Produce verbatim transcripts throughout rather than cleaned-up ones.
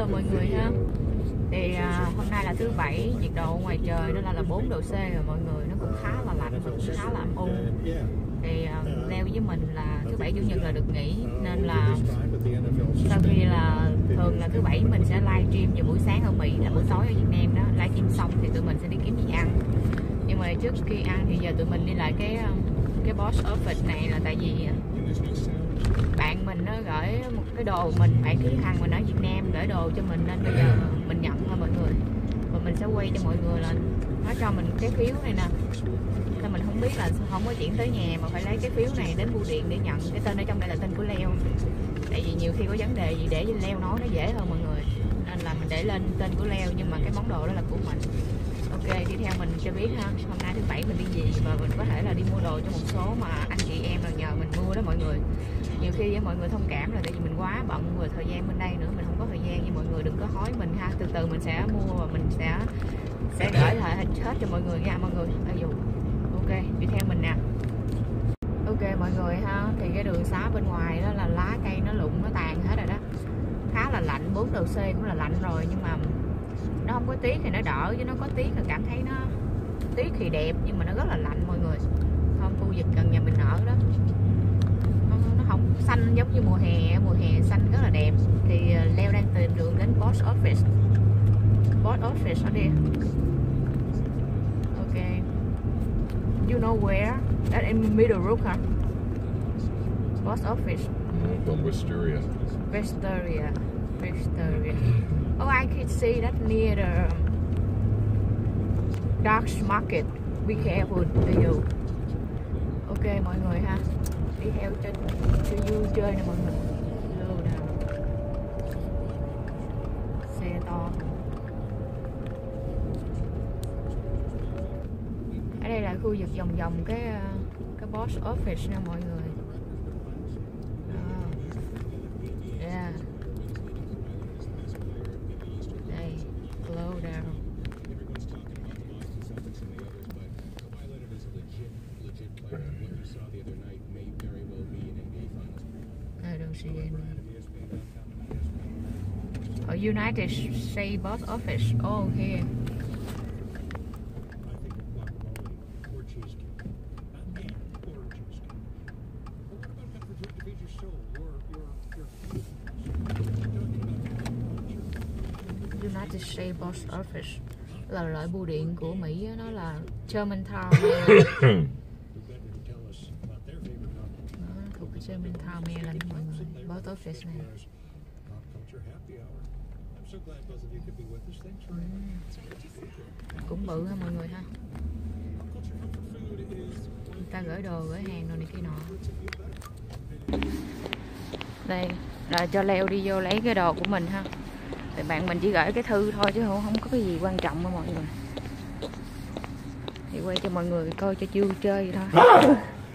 mọi người ha. Thì à, hôm nay là thứ bảy, nhiệt độ ngoài trời nó là là bốn độ C rồi mọi người, nó cũng khá là lạnh và cũng khá là âm u. Thì à, leo với mình là thứ bảy chủ nhật là được nghỉ, nên là sau khi là thường là thứ bảy mình sẽ live stream vào buổi sáng ở Mỹ, là buổi tối ở Việt Nam đó. Live stream xong thì tụi mình sẽ đi kiếm gì ăn. Nhưng mà trước khi ăn thì giờ tụi mình đi lại cái cái box office này là tại vì bạn mình nó gửi một cái đồ mình, bạn cái thằng mình ở Việt Nam gửi đồ cho mình, nên bây giờ mình nhận thôi mọi người. Và mình sẽ quay cho mọi người là nó cho mình cái phiếu này nè. Nên mình không biết là không có chuyển tới nhà mà phải lấy cái phiếu này đến bưu điện để nhận. Cái tên ở trong đây là tên của Leo. Tại vì nhiều khi có vấn đề gì để Leo nói nó dễ hơn mọi người, nên là mình để lên tên của Leo, nhưng mà cái món đồ đó là của mình. Ok, đi theo mình cho biết ha, hôm nay thứ bảy mình đi gì và mình có thể là đi mua đồ cho một số mà anh chị em là nhờ mình mua đó mọi người. Nhiều khi với mọi người thông cảm là tại vì mình quá bận rồi, thời gian bên đây nữa mình không có thời gian, nhưng mọi người đừng có hối mình ha. Từ từ mình sẽ mua và mình sẽ sẽ gửi lại hết cho mọi người nha mọi người. Ví dụ ok, đi theo mình nè. Ok mọi người ha, thì cái đường xá bên ngoài đó là lá cây nó rụng nó tàn hết rồi đó, khá là lạnh, bốn độ C cũng là lạnh rồi, nhưng mà nó không có tiết thì nó đỡ, chứ nó có tiết thì cảm thấy nó tiết thì đẹp nhưng mà nó rất là lạnh mọi người. Không, khu vực gần nhà mình ở đó nó, nó không xanh giống như mùa hè, mùa hè xanh rất là đẹp. Thì Leo đang tìm đường đến post office. Post office ở đây. Ok, you know where? That in Middlebrook hả? Post office. From Wisteria. Wisteria. Wisteria. Oh, I can see that near the Dark Market. Be careful, you. Ok mọi người ha, đi theo cho cho vui chơi nè mọi người. Lưu nào. Xe to. Ở đây là khu vực vòng vòng cái cái post office nè mọi người. Yeah. Đây, slow down. I don't see any. Oh, United States Post Office. Oh, here. United States Post Office là loại bưu điện của Mỹ, nó là Germantown. Thuộc cái Germantown Maryland mọi người. Post Office này. Cũng bự ha mọi người ha. Người ta gửi đồ, gửi hàng rồi này kia nọ. Đây là cho Leo đi vô lấy cái đồ của mình ha. Thì bạn mình chỉ gửi cái thư thôi chứ không có cái gì quan trọng đâu mọi người. Thì quay cho mọi người coi cho chiêu chơi vậy thôi.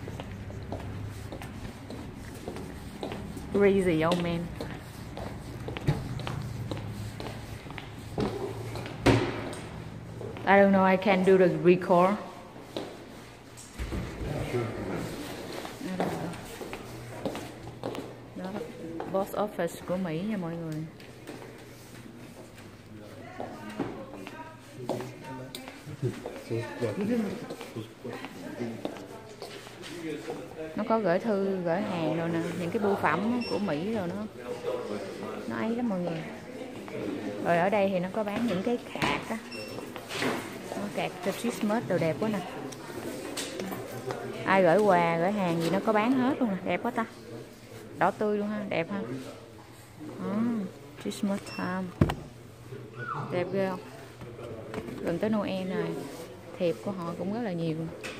Crazy old man. I don't know, I can do the record. Đó, post office của Mỹ nha mọi người. Nó có gửi thư, gửi hàng rồi nè, những cái bưu phẩm của Mỹ rồi nó nó ấy lắm mọi người. Rồi ở đây thì nó có bán những cái card á, nó card cho Christmas đồ đẹp quá nè. Ai gửi quà, gửi hàng gì nó có bán hết luôn nè, đẹp quá ta. Đỏ tươi luôn ha, đẹp ha. À, Christmas time. Đẹp ghê không? Gần tới Noel này, thiệp của họ cũng rất là nhiều.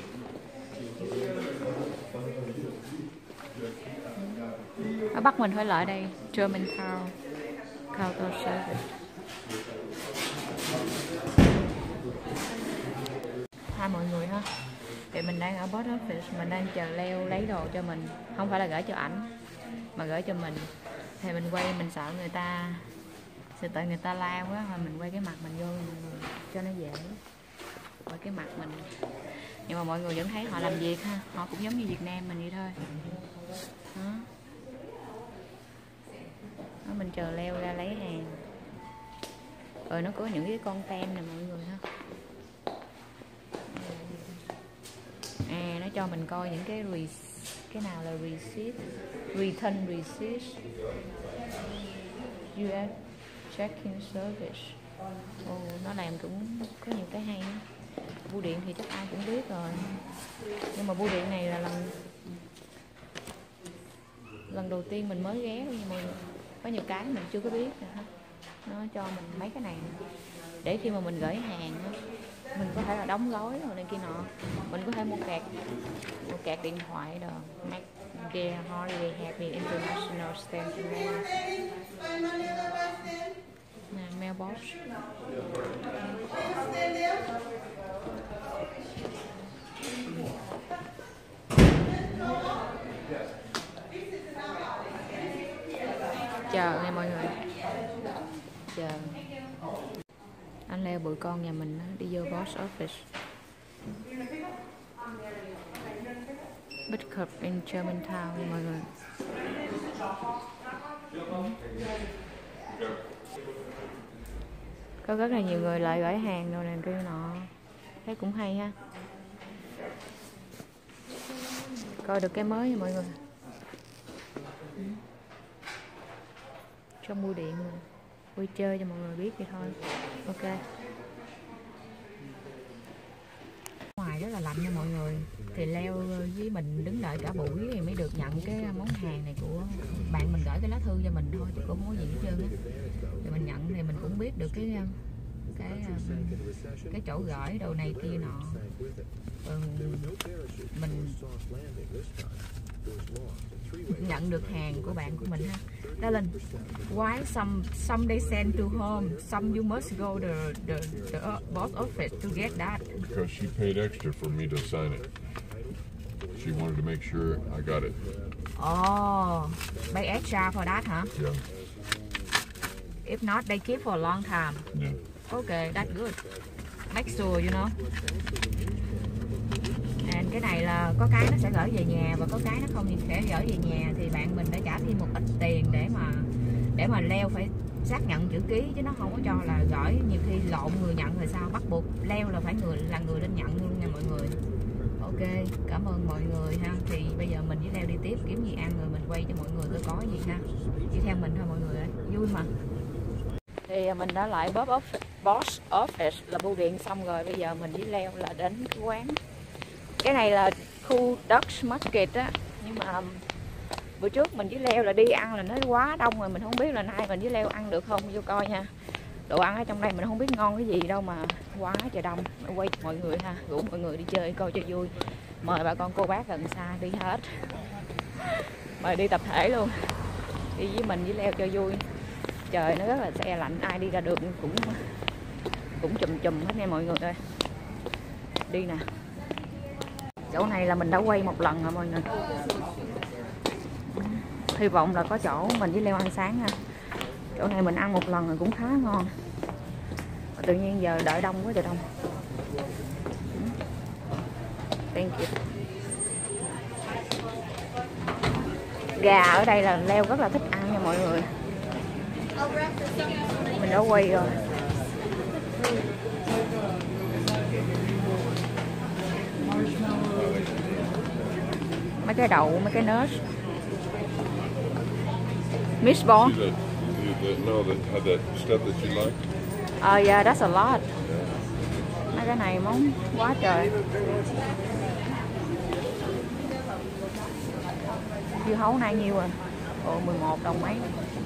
Nó bắt mình phải lại đây, Germantown Counter Service. Hai mọi người ha, thì mình đang ở post office, mình đang chờ Leo lấy đồ cho mình, không phải là gửi cho ảnh mà gửi cho mình. Thì mình quay, mình sợ người ta sợ tại người ta lao quá, mà mình quay cái mặt mình vô cho nó dễ. Quay cái mặt mình, nhưng mà mọi người vẫn thấy họ làm việc ha, họ cũng giống như Việt Nam mình vậy thôi. Đó. Đó, mình chờ Leo ra lấy hàng. Rồi nó có những cái con tem nè mọi người ha. À, nó cho mình coi những cái re cái nào là receipt, return receipt, u ét checking service. Ồ, nó làm cũng có nhiều cái hay. Bưu điện thì chắc ai cũng biết rồi, nhưng mà bưu điện này là lần lần đầu tiên mình mới ghé luôn mọi người. Có nhiều cái mình chưa có biết nè. Nó cho mình mấy cái này để khi mà mình gửi hàng mình có thể là đóng gói rồi này kia nọ. Mình có thể mua kẹt mua kẹt điện thoại đồ. Make holiday happy international stamp nè, mailbox. Chờ nghe mọi người, chờ anh Leo bụi con nhà mình đi vô boss office. Bishop in Germantown nha mọi người. Có rất là nhiều người lại gửi hàng rồi này kia nọ, thấy cũng hay ha. Coi được cái mới nha mọi người. Trong bưu điện mà vui chơi cho mọi người biết vậy thôi. Ok. Ngoài rất là lạnh nha mọi người. Thì Leo với mình đứng đợi cả buổi thì mới được nhận cái món hàng này của bạn mình, gửi cái lá thư cho mình thôi chứ cũng không có gì hết trơn á. Thì mình nhận thì mình cũng biết được cái cái cái chỗ gửi đồ này kia nọ. Ừ, mình nhận được hàng của bạn của mình ha. Darling, why some some they send to home, some you must go the the the boss office to get that? Because she paid extra for me to sign it. She wanted to make sure I got it. Oh, pay extra for that, huh? Yeah. If not, they keep for a long time. Yeah. Okay, that's good. Make sure you know. And cái này là có cái nó sẽ gửi về nhà và có cái nó không sẽ gửi về nhà, thì bạn mình đã trả thêm một ít tiền để mà để mà Leo phải xác nhận chữ ký, chứ nó không có cho là gửi, nhiều khi lộn người nhận rồi sao, bắt buộc Leo là phải người là người lên nhận luôn nha mọi người. Ok, cảm ơn mọi người ha. Thì bây giờ mình với Leo đi tiếp kiếm gì ăn rồi mình quay cho mọi người coi có gì ha. Đi theo mình thôi mọi người ơi, vui mà. Thì mình đã lại boss office, boss office là bưu điện xong rồi, bây giờ mình với Leo là đến cái quán. Cái này là khu Dutch Market á, nhưng mà bữa trước mình với Leo là đi ăn là nó quá đông rồi, mình không biết là nay mình với Leo ăn được không, vô coi nha. Đồ ăn ở trong đây mình không biết ngon cái gì đâu mà quá trời đông. Mình quay mọi người ha, rủ mọi người đi chơi coi cho vui. Mời bà con cô bác gần xa đi hết. Mời đi tập thể luôn. Đi với mình với Leo cho vui. Trời nó rất là se lạnh, ai đi ra đường cũng cũng chùm chùm hết nha mọi người ơi. Đi nè. Chỗ này là mình đã quay một lần rồi mọi người. Hy vọng là có chỗ mình với Leo ăn sáng ha. Chỗ này mình ăn một lần rồi cũng khá ngon. Tự nhiên giờ đợi đông quá trời đông. Thank you. Gà ở đây là Leo rất là thích ăn nha mọi người. Mình đã quay rồi. Mấy cái đậu, mấy cái nớt. Meatball. No, that had that stuff that you like. Oh yeah, that's a lot. Mấy cái này món quá trời. Dưa hấu này nhiêu rồi? Ồ, mười một đồng mấy.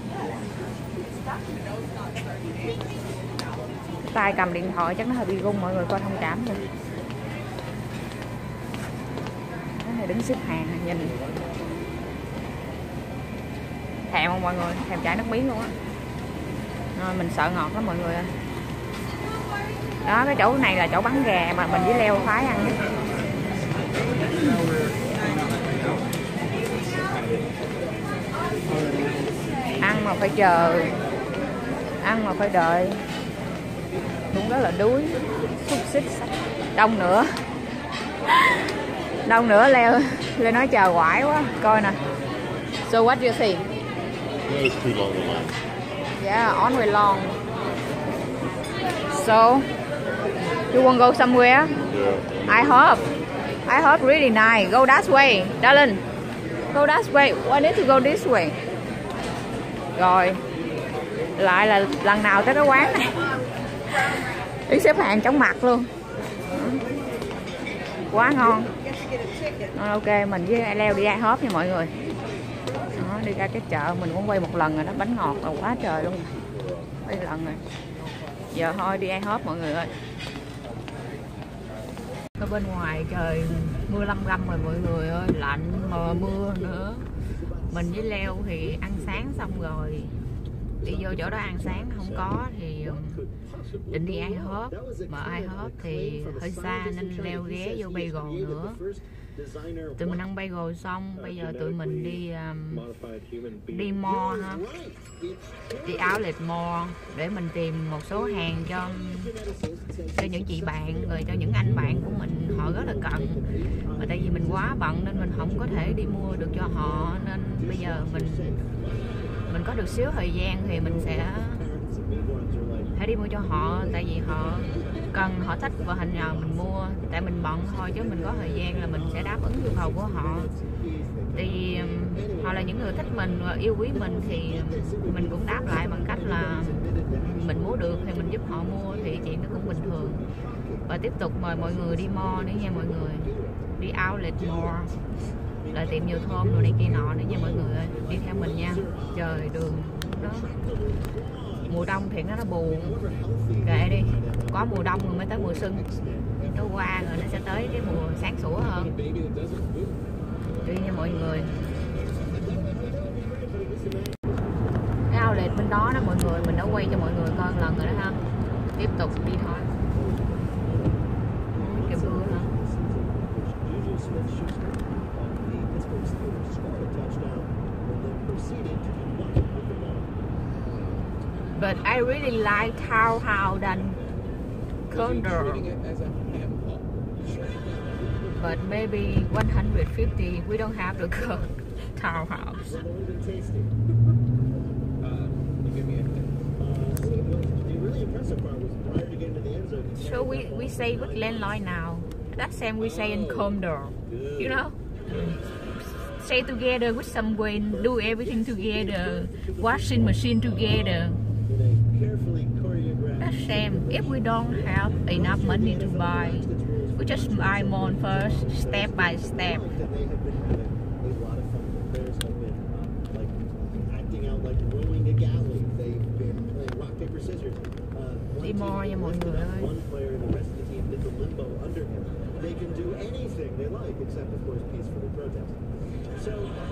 Tay cầm điện thoại chắc nó hơi bị rung, mọi người coi thông cảm nha. Cái này đứng xếp hàng này, nhìn thèm không mọi người, thèm chảy nước miếng luôn á. Rồi mình sợ ngọt lắm mọi người ơi. Đó, cái chỗ này là chỗ bán gà mà mình với Leo phái ăn nhất. Ăn mà phải chờ, ăn mà phải đợi, cũng rất là đuối. Xúc xích đông nữa, đông nữa. Leo Leo nói chờ quải quá. Coi nè. So what do you think? That is too long a line. Yeah, on way long. So, you want go somewhere? Yeah. I hope. I hope really nice. Go that way, darling. Go that way. I need to go this way. Rồi, lại là lần nào tới cái quán này đi xếp hàng chóng mặt luôn. Quá ngon. Ok, mình với Leo đi IHOP nha mọi người. Đó, đi ra cái chợ mình cũng quay một lần rồi đó, bánh ngọt là quá trời luôn. Quay lần rồi. Giờ thôi đi IHOP mọi người ơi. Ở bên ngoài trời mưa lâm râm rồi mọi người ơi, lạnh mà mưa nữa. Mình với Leo thì ăn sáng xong rồi đi vô chỗ đó ăn sáng, không có thì định đi IHOP, mà IHOP thì hơi xa nên Leo ghé vô Bagel nữa. Tụi mình ăn bagel xong, bây giờ tụi mình đi um, đi mall ha, đi outlet mall để mình tìm một số hàng cho cho những chị bạn, rồi cho những anh bạn của mình họ rất là cần. Mà tại vì mình quá bận nên mình không có thể đi mua được cho họ, nên bây giờ mình mình có được xíu thời gian thì mình sẽ phải đi mua cho họ, tại vì họ cần, họ thích và hình nhờ mình mua. Tại mình bận thôi chứ mình có thời gian là mình sẽ đáp ứng nhu cầu của họ. Tại vì họ là những người thích mình và yêu quý mình thì mình cũng đáp lại bằng cách là mình mua được thì mình giúp họ mua, thì chuyện đó cũng bình thường. Và tiếp tục mời mọi người đi mall nữa nha mọi người, đi outlet mall là tiệm nhiều thơm rồi này kia nọ nữa nha mọi người ơi. Đi theo mình nha. Trời đường đó mùa đông thì nó nó buồn, kệ đi, có mùa đông rồi mới tới mùa xuân, nó qua rồi nó sẽ tới cái mùa sáng sủa hơn. Đi nha mọi người. Cái outlet bên đó đó mọi người, mình đã quay cho mọi người coi một lần rồi đó ha. Tiếp tục đi thôi. Kìa mưa hả? But I really like townhouse than condo. But maybe one hundred fifty. We don't have the townhouse. So we we say with landlord now. That's same we say in condo. You know. Stay together with someone, do everything together, washing machine together. That's same. If we don't have enough money to buy, we just buy more first, step by step. Đi more nha mọi người ơi. They can do anything they like, except of course peacefully protest. So,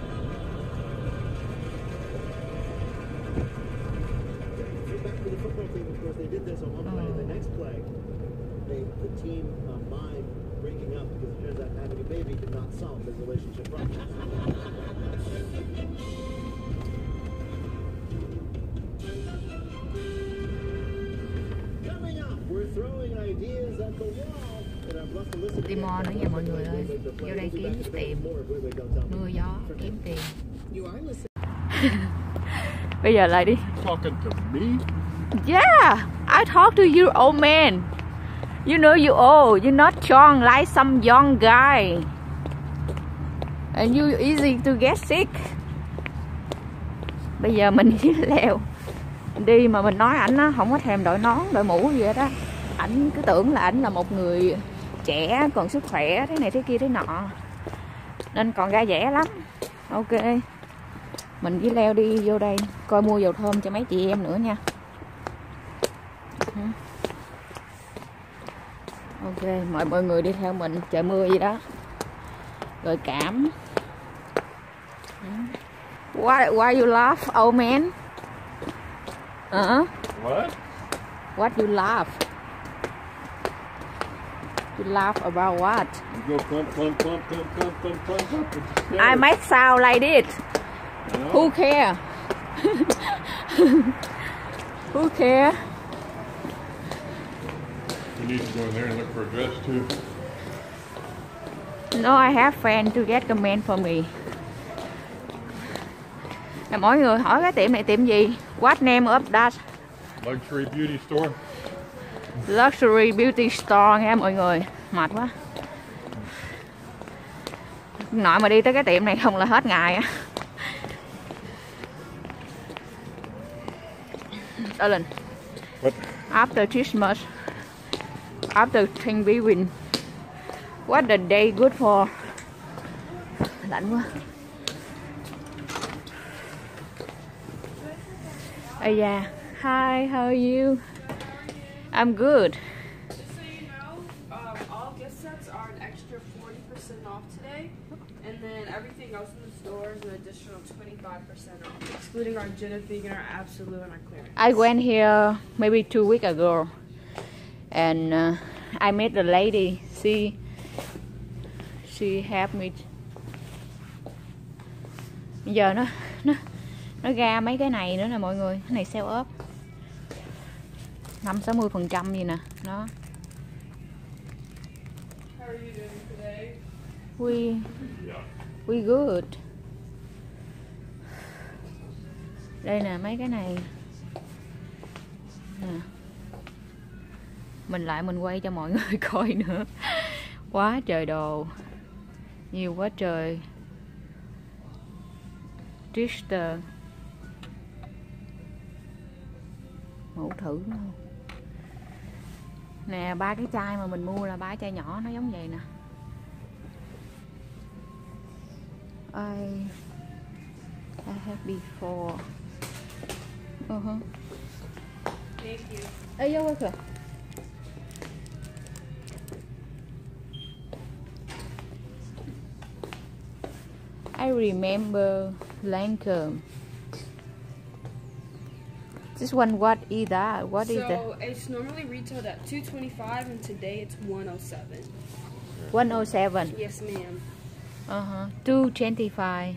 back to the football team, of course, they did this on one play. The next play, they, the team uh, mind breaking up because it turns out having a baby did not solve their relationship problems. Coming up, we're throwing ideas at the wall. Đi mall nữa nha mọi người ơi. Vô đây kiếm tiền, mưa gió kiếm tiền. Bây giờ lại đi. Talking to me? Yeah, I talk to you old man. You know you old, you're not young like some young guy. And you easy to get sick. Bây giờ mình với Leo đi mà mình nói ảnh á không có thèm đội nón, đội mũ gì hết á. Ảnh cứ tưởng là ảnh là một người trẻ còn sức khỏe thế này thế kia thế nọ, nên còn ra vẻ lắm. Ok, mình với Leo đi vô đây coi mua dầu thơm cho mấy chị em nữa nha. Ok, mời mọi người đi theo mình, trời mưa gì đó rồi cảm. Why, why you laugh, old man? Uh-huh. What? What you laugh? You laugh about what? You go clump, clump, clump, clump, clump, clump, clump, clump. I might sound like this. No. Who care? Who care? You need to go in there and look for a dress too. No, I have friends to get comment for me. Là mọi người hỏi cái tiệm này tiệm gì? What name of that? Luxury beauty store. Luxury beauty store nha mọi người. Mệt quá. Nội mà đi tới cái tiệm này không là hết ngày á. Darling. What? After Christmas, after Thanksgiving, what the day good for? Lạnh quá. Ây da. Hi, how are you? I'm good. Just so you know, um, all gift sets are an extra forty percent off today, and then everything else in the store is an additional twenty-five percent off, excluding our Genevieve and our Absolute and our clearance. I went here maybe two weeks ago, and uh, I met the lady. She she helped me. Bây giờ nó nó nó ra mấy cái này nữa nè mọi người, cái này sale up năm sáu mươi phần trăm gì nè, đó. How are you doing today? We we good. Đây nè mấy cái này nè. Mình lại mình quay cho mọi người coi nữa. Quá trời đồ, nhiều quá trời. Twister, mẫu thử nữa. Nè ba cái chai mà mình mua là ba chai nhỏ, nó giống vậy nè. I I have before. Uh huh. Thank you. Hey, you're welcome. I remember Lancome. This one, what is that? What is so that? it's normally retailed at two twenty-five, and today it's one oh seven. one oh seven. Yes, ma'am. Uh huh. two twenty-five.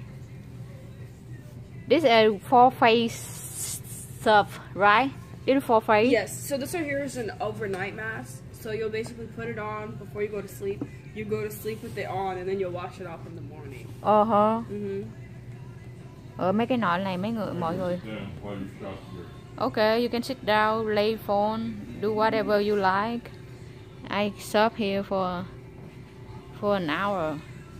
This is four face stuff, right? This is four face. Yes. So this one here is an overnight mask. So you'll basically put it on before you go to sleep. You go to sleep with it on, and then you'll wash it off in the morning. Uh huh. Mhm. Ở mấy cái nọ này mấy người mọi người. Yeah, while you shop here. Okay, you can sit down, lay phone, do whatever you like. I shop here for for an hour.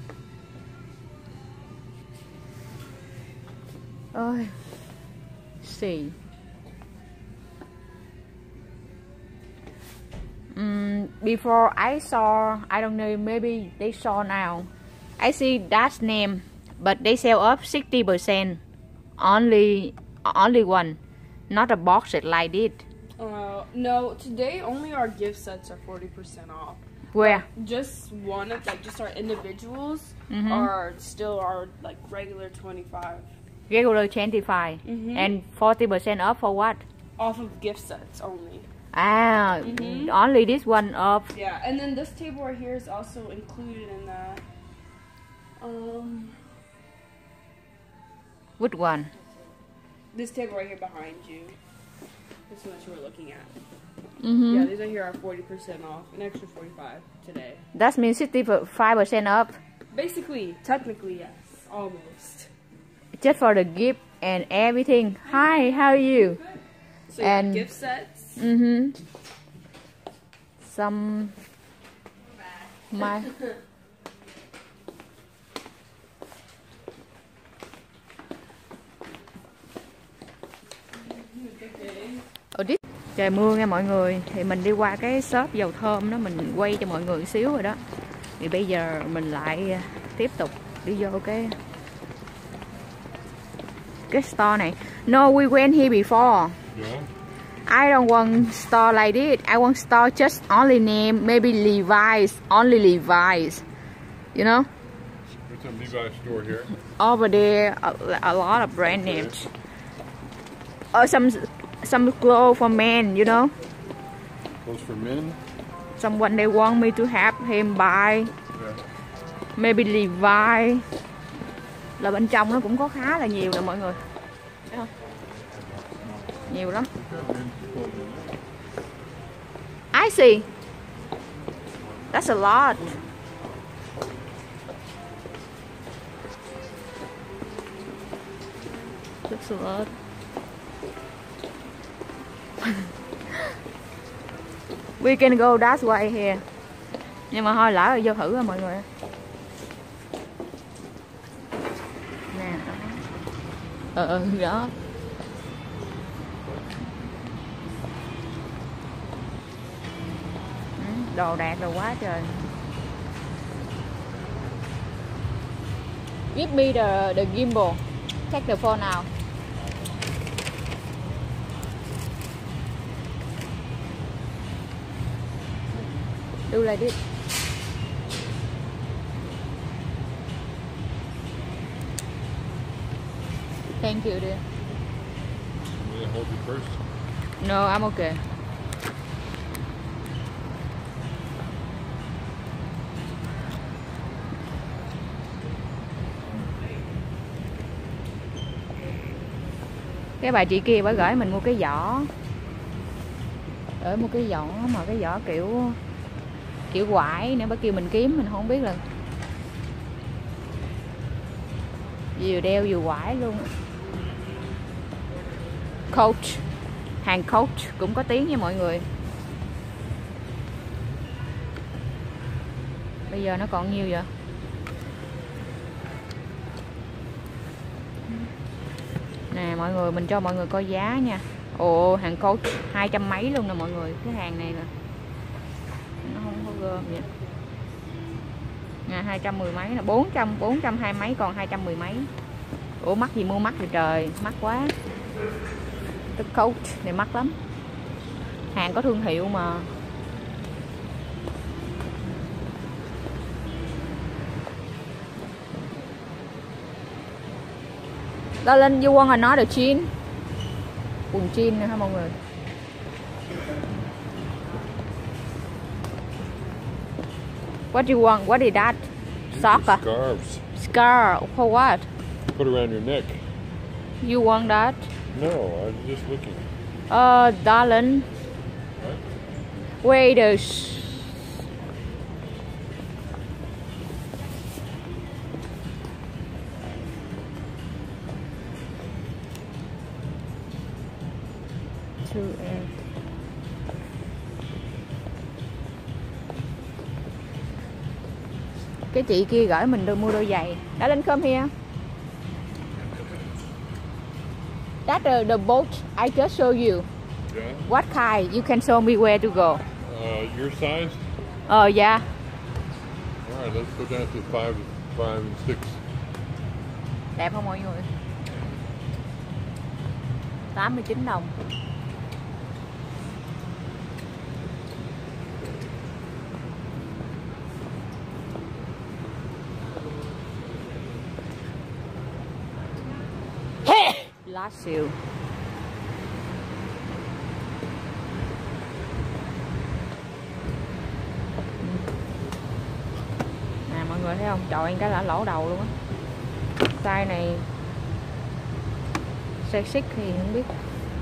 Ôi, see. Um, before I saw, I don't know, maybe they saw now. I see that name, but they sell up sixty percent. Only, only one. Not a box set like it. Uh, no, today only our gift sets are forty percent off. Where? Just one of, like, just our individuals Mhm. are still our, like, regular twenty-five. Regular twenty-five. Mhm. And forty percent off for what? Off of gift sets only. Ah, Mhm. only this one off. Yeah, and then this table right here is also included in that. Um, Which one? this table right here behind you. This one that you were looking at. Mm-hmm. Yeah, these right here are forty percent off, an extra forty-five today. That means sixty-five percent off Basically, technically, yes, almost. just for the gift and everything. Hi, how are you? So yeah, And- gift sets. Mm-hmm. Some my Ở this. Trời mưa nha mọi người. Thì mình đi qua cái shop dầu thơm đó, mình quay cho mọi người xíu rồi đó. Thì bây giờ mình lại tiếp tục đi vô cái cái store này. No, we went here before. Yeah. I don't want store like this. I want store just only name, maybe Levi's, only Levi's. You know? There's a Levi's store here. Over there, a, a lot of brand names. Or some some clothes for men, you know? Clothes for men? Someone they want me to help him buy. Yeah. Maybe Levi's. Là bên trong nó cũng có khá là nhiều nè mọi người. Thấy không? Nhiều lắm. I see. That's a lot. That's a lot. We can go that way here. Nhưng mà thôi lỡ rồi vô thử rồi mọi người. Nè. Ờ ờ đó. Đồ đạc đồ quá trời. Give me the the gimbal. Take the phone out. Do like this. Thank you, dear. You want me to hold you first? No, I'm okay. Cái bà chị kia bà gửi mình mua cái giỏ. Ở một cái giỏ mà cái giỏ kiểu kiểu quải nữa, bà kêu mình kiếm mình không biết là vừa đeo vừa quải luôn. Coach, hàng Coach cũng có tiếng nha mọi người. Bây giờ nó còn nhiêu vậy? Nè mọi người, mình cho mọi người coi giá nha. Ồ, hàng Coach hai trăm mấy luôn nè mọi người. Cái hàng này nè nó không có gom vậy nè, hai trăm mười mấy là bốn trăm bốn trăm hai mấy, còn hai trăm mười mấy. Ủa mắc gì mua mắc vậy trời, mắc quá. Cái Coach này mắc lắm, hàng có thương hiệu mà. Darling, you want another jean? Quần jean nữa hả mọi người? What do you want? What is that? Sock? Scarves. Scarf for what? Put around your neck. You want that? No, I'm just looking. Uh, darling. Wait a two and cái chị kia gửi mình đôi mua đôi giày. Đã lên come here. That's the, the boat I just showed you. Yeah. What kind? You can show me where to go. Uh, your size? Oh yeah. All right, let's go down to five, five and six. Đẹp không mọi người? tám mươi chín đồng. Lá xìu. Nè mọi người thấy không? Trời cái là lỗ đầu luôn á. Size này size xích thì không biết.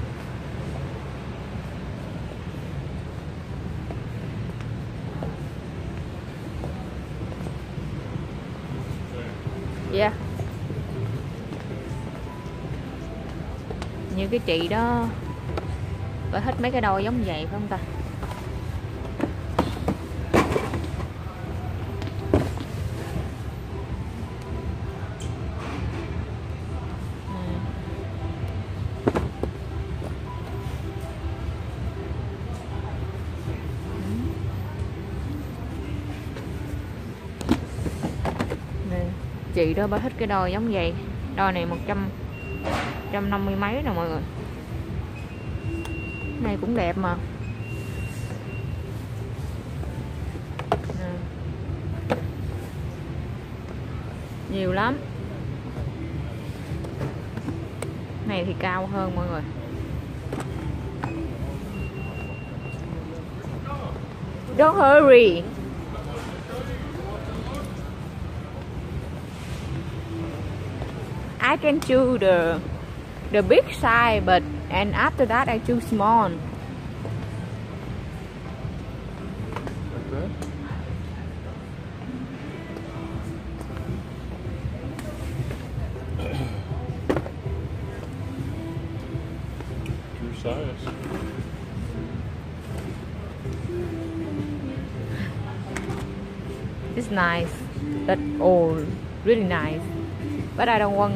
Yeah. Như cái chị đó bà thích mấy cái đôi giống vậy phải không ta? Ừ. Nè, chị đó bà thích cái đôi giống vậy. Đôi này một trăm trăm năm mươi mấy nè mọi người. Cái này cũng đẹp mà. Nè. Nhiều lắm. Cái này thì cao hơn mọi người. Don't hurry. I can choose the the big size, but and after that I choose small. Like that? Your size. It's nice. That all really nice. But I don't want.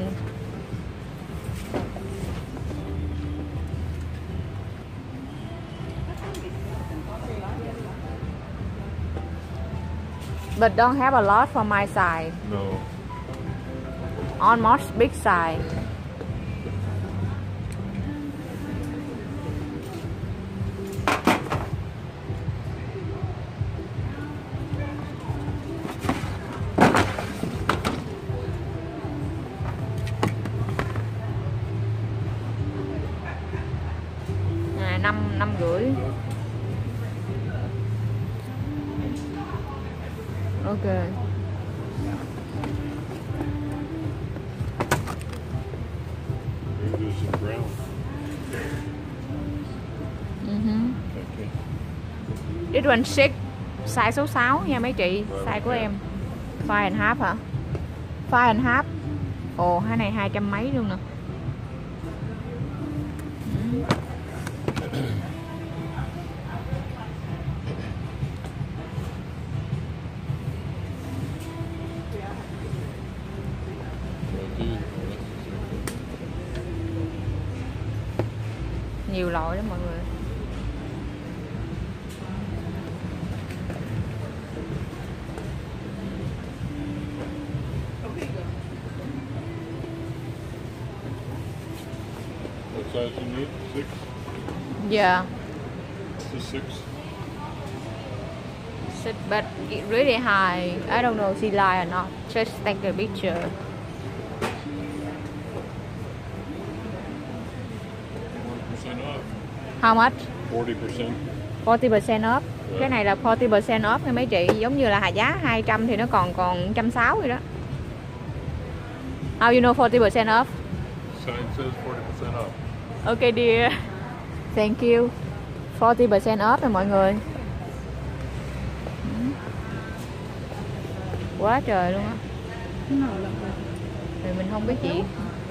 But don't have a lot from my side. No. Almost big size. À, năm năm rưỡi. Ok. Maybe there's some brown. Uh-huh. Okay. This one six, size số sáu nha mấy chị, size của em. Five and half hả? Five and half. Ồ, cái này hai trăm mấy luôn nè. Nhiều loại đó mọi người. What size you need? Six? Yeah. This is six. Six, but it really high. I don't know if she lie or not. Just take the picture. forty percent off. How much? forty percent. forty percent off. Cái này là forty percent off nha mấy chị. Giống như là giá hai trăm thì nó còn còn một trăm sáu mươi rồi đó. How you know forty percent off? Sign says forty percent off. Okay dear. Thank you. forty percent off rồi mọi người. Quá trời luôn á. Thì mình không biết chị.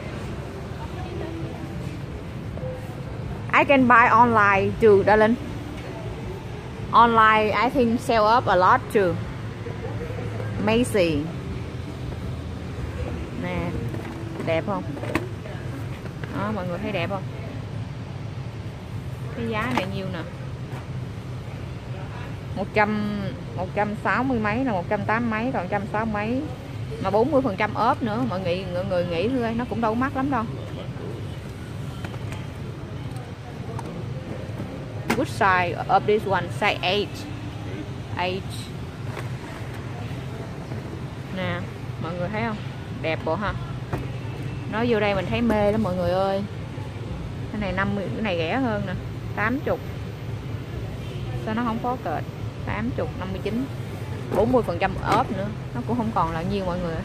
I can buy online too, darling. Online I think sell up a lot too. Macy. Nè, đẹp không? Đó, mọi người thấy đẹp không? Cái giá này nhiêu nè? một trăm, một trăm sáu mươi mấy là một trăm tám mươi mấy, còn một trăm sáu mươi mấy. Mà bốn mươi phần trăm off nữa, mọi người mọi người nghĩ thôi, nó cũng đâu mắc lắm đâu. Good size of this one, size eight. eight. Nè, mọi người thấy không? Đẹp bộ ha. Nói vô đây mình thấy mê lắm mọi người ơi. Cái này năm mươi, cái này rẻ hơn nè, tám mươi. Sao nó không có kệt? tám mươi, năm mươi chín. bốn mươi phần trăm off nữa, nó cũng không còn là nhiêu mọi người.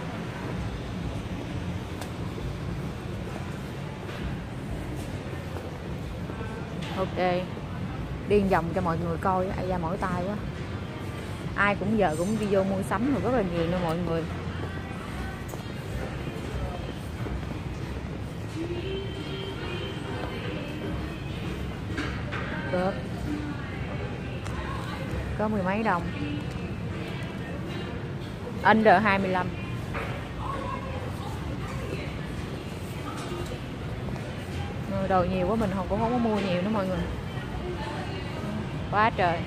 Ok. Điên vòng cho mọi người coi, ai da mỏi tay quá. Ai cũng giờ cũng đi vô mua sắm rồi rất là nhiều nữa mọi người. Được. Có mười mấy đồng. Under hai mươi lăm. Đồ nhiều quá mình không cũng không có mua nhiều nữa mọi người. Quá trời.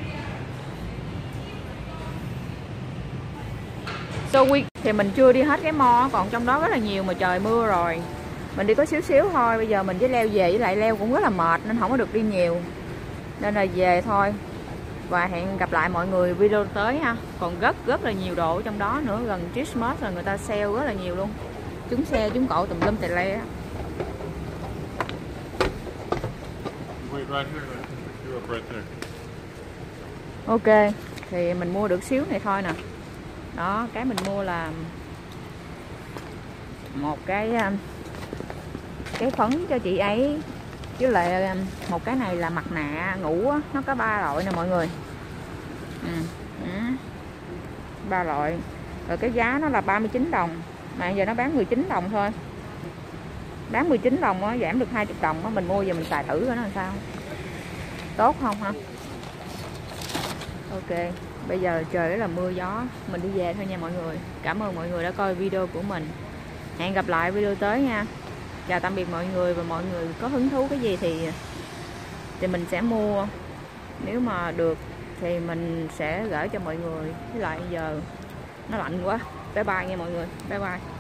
So week thì mình chưa đi hết cái mall, còn trong đó rất là nhiều mà trời mưa rồi. Mình đi có xíu xíu thôi, bây giờ mình chỉ leo về, với lại leo cũng rất là mệt nên không có được đi nhiều. Nên là về thôi. Và hẹn gặp lại mọi người video tới ha. Còn rất rất là nhiều đồ ở trong đó nữa, gần Christmas là người ta sale rất là nhiều luôn. Trúng xe, trúng cổ tùm lum tè le á. Ok, thì mình mua được xíu này thôi nè. Đó, cái mình mua là một cái cái phấn cho chị ấy, với lại một cái này là mặt nạ ngủ á, nó có ba loại nè mọi người. Ừ, ba loại. Rồi cái giá nó là ba mươi chín đồng, mà giờ nó bán mười chín đồng thôi. Bán mười chín đồng á, giảm được hai mươi đồng á, mình mua giờ mình xài thử coi nó làm sao. Tốt không ha? Ok, bây giờ trời rất là mưa gió, mình đi về thôi nha mọi người. Cảm ơn mọi người đã coi video của mình. Hẹn gặp lại video tới nha. Chào tạm biệt mọi người, và mọi người có hứng thú cái gì thì thì mình sẽ mua. Nếu mà được thì mình sẽ gửi cho mọi người. Với lại giờ nó lạnh quá. Bye bye nha mọi người. Bye bye.